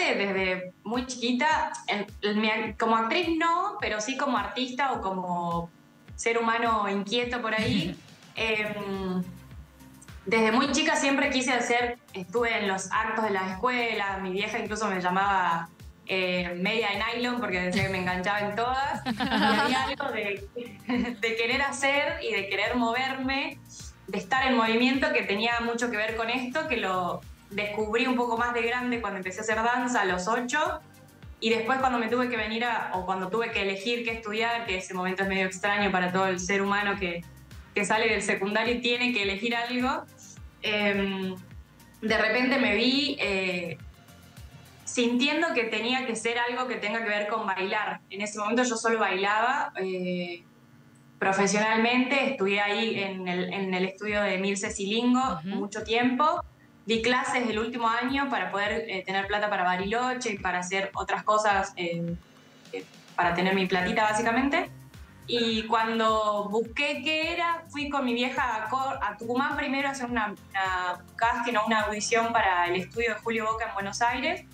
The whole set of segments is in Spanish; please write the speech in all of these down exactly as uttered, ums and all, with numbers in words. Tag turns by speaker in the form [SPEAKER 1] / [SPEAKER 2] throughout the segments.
[SPEAKER 1] clase desde muy chiquita, en, en mi, como actriz no, pero sí como artista o como ser humano inquieto por ahí. eh, desde muy chica siempre quise hacer, estuve en los actos de la escuela, mi vieja incluso me llamaba eh, media de nylon porque decía que me enganchaba en todas. Y había algo de, de querer hacer y de querer moverme, de estar en movimiento, que tenía mucho que ver con esto, que lo descubrí un poco más de grande cuando empecé a hacer danza a los ocho, y después cuando me tuve que venir a, o cuando tuve que elegir qué estudiar, que ese momento es medio extraño para todo el ser humano que, que sale del secundario y tiene que elegir algo, eh, de repente me vi eh, sintiendo que tenía que ser algo que tenga que ver con bailar. En ese momento yo solo bailaba eh, profesionalmente, estudié ahí en el, en el estudio de Milce Silingo uh-huh. mucho tiempo. Di clases el último año para poder eh, tener plata para Bariloche y para hacer otras cosas, eh, eh, para tener mi platita básicamente. Y cuando busqué qué era, fui con mi vieja a, a Tucumán primero a hacer una, una casting o una audición para el estudio de Julio Boca en Buenos Aires.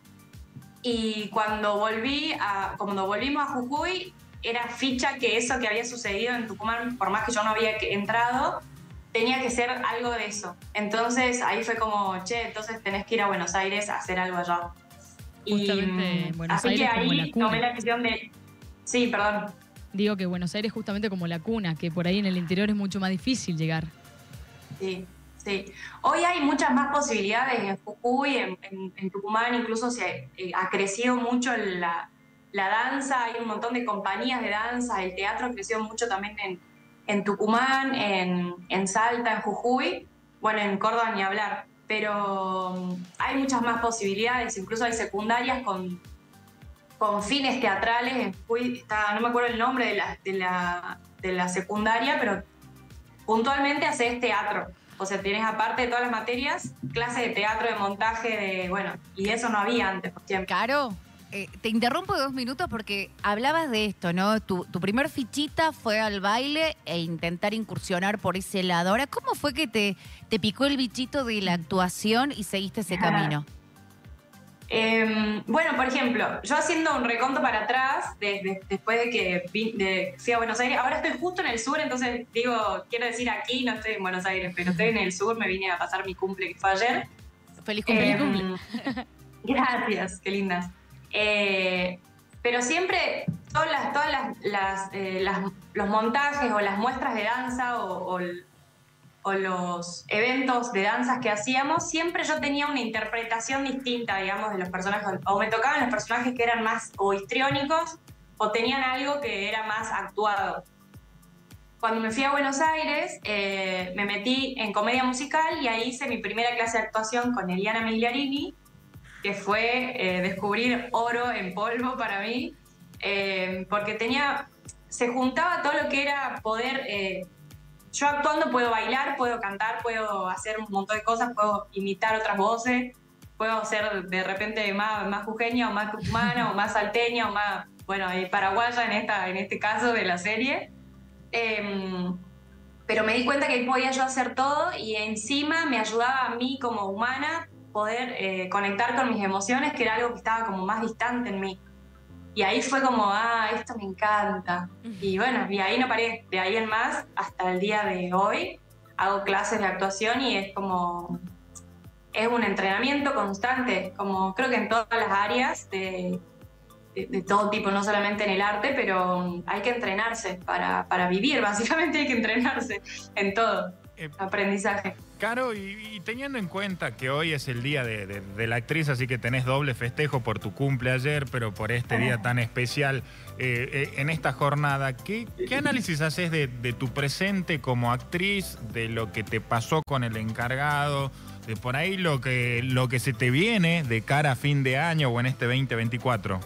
[SPEAKER 1] Y cuando volví a, cuando volvimos a Jujuy, era ficha que eso que había sucedido en Tucumán, por más que yo no había entrado, tenía que ser algo de eso. Entonces ahí fue como, che, entonces tenés que ir a Buenos Aires a hacer algo allá.
[SPEAKER 2] Justamente
[SPEAKER 1] y
[SPEAKER 2] Buenos
[SPEAKER 1] así
[SPEAKER 2] Aires
[SPEAKER 1] que
[SPEAKER 2] como
[SPEAKER 1] ahí
[SPEAKER 2] la cuna.
[SPEAKER 1] tomé la decisión de... Sí, perdón.
[SPEAKER 2] Digo que Buenos Aires justamente como la cuna, que por ahí en el interior es mucho más difícil llegar.
[SPEAKER 1] Sí, sí. Hoy hay muchas más posibilidades en Jujuy, en, en, en Tucumán, incluso se eh, ha crecido mucho la, la danza, hay un montón de compañías de danza, el teatro creció mucho también en, en Tucumán, en, en Salta, en Jujuy, bueno, en Córdoba ni hablar, pero um, hay muchas más posibilidades, incluso hay secundarias con, con fines teatrales, en Jujuy, está, no me acuerdo el nombre de la, de la, de la secundaria, pero puntualmente haces teatro. O sea, tienes aparte de todas las materias, clases de teatro, de montaje, de bueno, y eso no había antes, por tiempo.
[SPEAKER 3] Caro, eh, te interrumpo dos minutos porque hablabas de esto, ¿no? Tu, tu primer fichita fue al baile e intentar incursionar por ese lado. Ahora, ¿cómo fue que te, te picó el bichito de la actuación y seguiste ese camino?
[SPEAKER 1] Eh, bueno, por ejemplo, yo haciendo un reconto para atrás, de, de, después de que vi, de, fui a Buenos Aires, ahora estoy justo en el sur, entonces digo, quiero decir aquí, no estoy en Buenos Aires, pero estoy en el sur, me vine a pasar mi cumple que fue ayer.
[SPEAKER 3] Feliz cumple.
[SPEAKER 1] Eh,
[SPEAKER 3] Feliz cumple.
[SPEAKER 1] Gracias, qué lindas. Eh, pero siempre, todas las, todas las, las, eh, las, los montajes o las muestras de danza o, o o los eventos de danzas que hacíamos, siempre yo tenía una interpretación distinta, digamos, de los personajes, o me tocaban los personajes que eran más o histriónicos, o tenían algo que era más actuado. Cuando me fui a Buenos Aires, eh, me metí en comedia musical y ahí hice mi primera clase de actuación con Eliana Migliarini, que fue eh, descubrir oro en polvo para mí, eh, porque tenía, se juntaba todo lo que era poder... Eh, Yo actuando puedo bailar, puedo cantar, puedo hacer un montón de cosas, puedo imitar otras voces, puedo ser de repente más, más jujeña o más tucumana o más salteña o más, bueno, paraguaya en, esta, en este caso de la serie. Eh, pero me di cuenta que ahí podía yo hacer todo y encima me ayudaba a mí como humana poder eh, conectar con mis emociones, que era algo que estaba como más distante en mí. Y ahí fue como, ah, esto me encanta. Y bueno, y ahí no paré. De ahí en más, hasta el día de hoy, hago clases de actuación y es como... Es un entrenamiento constante, como creo que en todas las áreas de, de, de todo tipo, no solamente en el arte, pero hay que entrenarse para, para vivir, básicamente hay que entrenarse en todo. Eh, aprendizaje.
[SPEAKER 4] Caro, y, y teniendo en cuenta que hoy es el día de, de, de la actriz, así que tenés doble festejo por tu cumple ayer, pero por este día tan especial eh, eh, en esta jornada, ¿qué, qué análisis haces de, de tu presente como actriz, de lo que te pasó con el encargado, de por ahí lo que, lo que se te viene de cara a fin de año o en este veinte veinticuatro?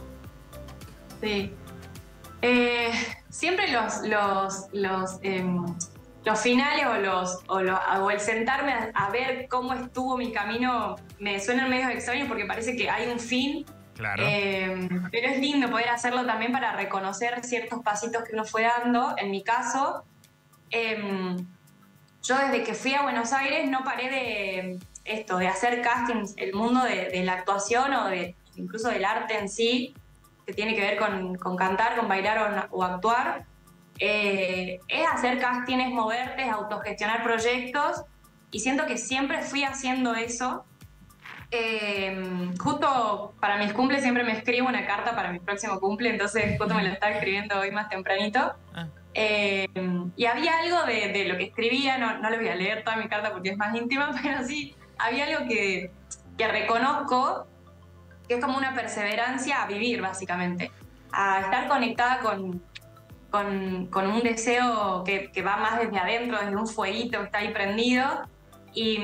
[SPEAKER 1] Sí. Eh, siempre los... los, los eh, Los finales o, los, o, lo, o el sentarme a, a ver cómo estuvo mi camino me suenan medio extraños porque parece que hay un fin.
[SPEAKER 4] Claro.
[SPEAKER 1] Eh, pero es lindo poder hacerlo también para reconocer ciertos pasitos que uno fue dando. En mi caso, eh, yo desde que fui a Buenos Aires no paré de esto, de hacer castings, el mundo de, de la actuación o de incluso del arte en sí, que tiene que ver con, con cantar, con bailar o, o actuar, eh, es hacer casting, es moverte, es autogestionar proyectos, y siento que siempre fui haciendo eso. Eh, justo para mis cumples siempre me escribo una carta para mi próximo cumple, entonces justo me lo estaba escribiendo hoy más tempranito.
[SPEAKER 4] Ah.
[SPEAKER 1] Eh, y había algo de, de lo que escribía, no, no les voy a leer toda mi carta porque es más íntima, pero sí, había algo que, que reconozco, que es como una perseverancia a vivir, básicamente, a estar conectada con, con, con un deseo que, que va más desde adentro, desde un fueguito que está ahí prendido, y,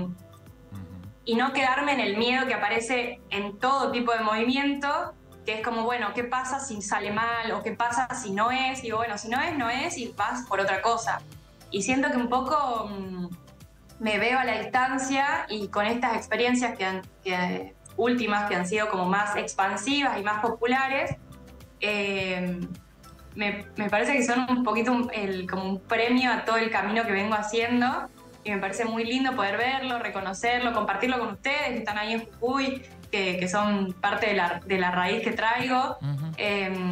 [SPEAKER 1] y no quedarme en el miedo que aparece en todo tipo de movimiento, que es como, bueno, ¿qué pasa si sale mal? ¿O qué pasa si no es? Digo, bueno, si no es, no es, y vas por otra cosa. Y siento que un poco mmm, me veo a la distancia, y con estas experiencias que, han, que últimas, que han sido como más expansivas y más populares, eh, me, me parece que son un poquito un, el, como un premio a todo el camino que vengo haciendo, y me parece muy lindo poder verlo, reconocerlo, compartirlo con ustedes que están ahí en Jujuy, que, que son parte de la, de la raíz que traigo. Uh-huh. eh,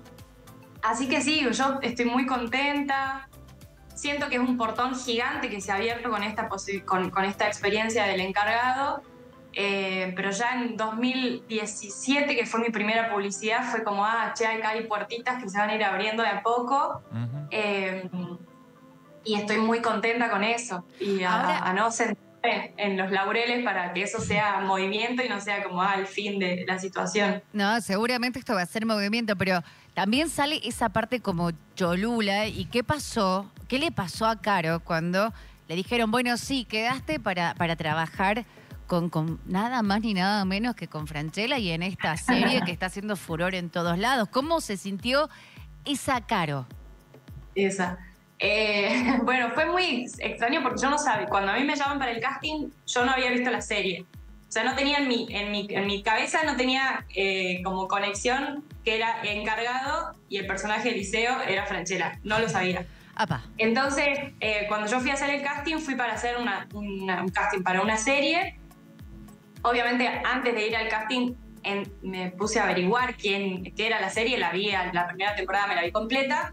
[SPEAKER 1] así que sí, yo estoy muy contenta. Siento que es un portón gigante que se ha abierto con esta, con, con esta experiencia del encargado. Eh, pero ya en dos mil diecisiete, que fue mi primera publicidad, fue como, ah, che, acá hay puertitas que se van a ir abriendo de a poco. Uh-huh. eh, y estoy muy contenta con eso. Y a, Ahora... a no sentirme en los laureles para que eso sea movimiento y no sea como ah, el fin de la situación.
[SPEAKER 3] No, seguramente esto va a ser movimiento, pero también sale esa parte como Cholula. ¿Y qué pasó? ¿Qué le pasó a Caro cuando le dijeron, bueno, sí, quedaste para, para trabajar con, con nada más ni nada menos que con Francella y en esta serie que está haciendo furor en todos lados? ¿Cómo se sintió esa Caro?
[SPEAKER 1] Esa. Eh, bueno, fue muy extraño porque yo no sabía, cuando a mí me llaman para el casting, yo no había visto la serie. O sea, no tenía en mi, en mi, en mi cabeza, no tenía eh, como conexión que era encargado y el personaje de Eliseo era Francella. No lo sabía.
[SPEAKER 3] Apa.
[SPEAKER 1] Entonces, eh, cuando yo fui a hacer el casting, fui para hacer una, una, un casting para una serie. Obviamente, antes de ir al casting, en, me puse a averiguar quién, qué era la serie. La vi, la primera temporada me la vi completa.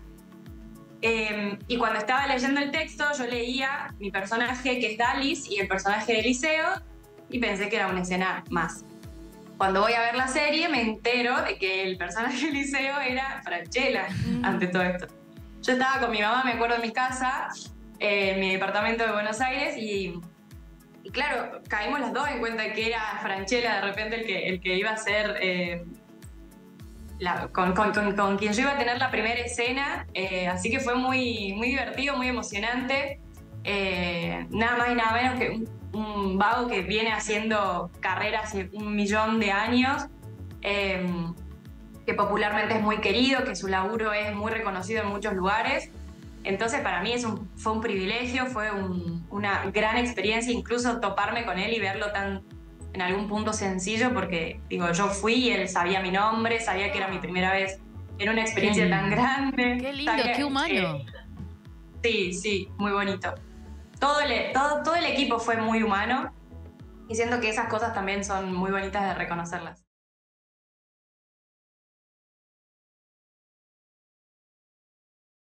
[SPEAKER 1] Eh, y cuando estaba leyendo el texto, yo leía mi personaje, que es Dalis, y el personaje de Eliseo, y pensé que era una escena más. Cuando voy a ver la serie, me entero de que el personaje de Eliseo era Francella, mm. ante todo esto. Yo estaba con mi mamá, me acuerdo, en mi casa, eh, en mi departamento de Buenos Aires, y, y claro, caímos las dos en cuenta de que era Francella de repente el que, el que iba a ser... Eh, La, con, con, con, con quien yo iba a tener la primera escena, eh, así que fue muy, muy divertido, muy emocionante. Eh, nada más y nada menos que un, un vago que viene haciendo carrera hace un millón de años, eh, que popularmente es muy querido, que su laburo es muy reconocido en muchos lugares. Entonces para mí es un, fue un privilegio, fue un, una gran experiencia, incluso toparme con él y verlo tan... en algún punto sencillo, porque digo, yo fui y él sabía mi nombre, sabía que era mi primera vez en una experiencia tan grande.
[SPEAKER 3] Qué lindo,
[SPEAKER 1] sabía,
[SPEAKER 3] qué humano.
[SPEAKER 1] Eh, sí, sí, muy bonito. Todo el, todo, todo el equipo fue muy humano, y siento que esas cosas también son muy bonitas de reconocerlas.